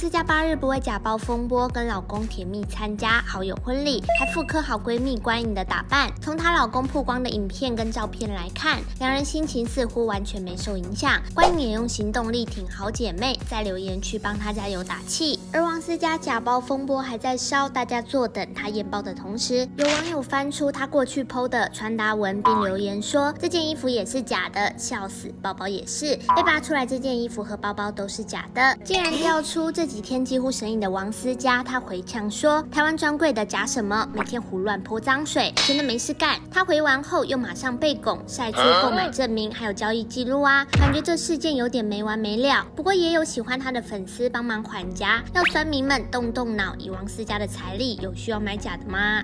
家8日不为假包风波，跟老公甜蜜参加好友婚礼，还复刻好闺蜜关颖的打扮。从她老公曝光的影片跟照片来看，两人心情似乎完全没受影响。关颖也用行动力挺好姐妹，在留言区帮她加油打气。而王思佳假包风波还在烧，大家坐等她验包的同时，有网友翻出她过去 PO 的穿搭文，并留言说这件衣服也是假的，笑死，包包也是。被扒出来这件衣服和包包都是假的，竟然调出这几天几乎神隐的王思佳，她回呛说台湾专柜的假什么，每天胡乱泼脏水，真的没事干。她回完后又马上被拱晒出购买证明还有交易记录啊，感觉这事件有点没完没了。不过也有喜欢她的粉丝帮忙缓颊，要酸民们动脑，以王思佳的财力有需要买假的吗？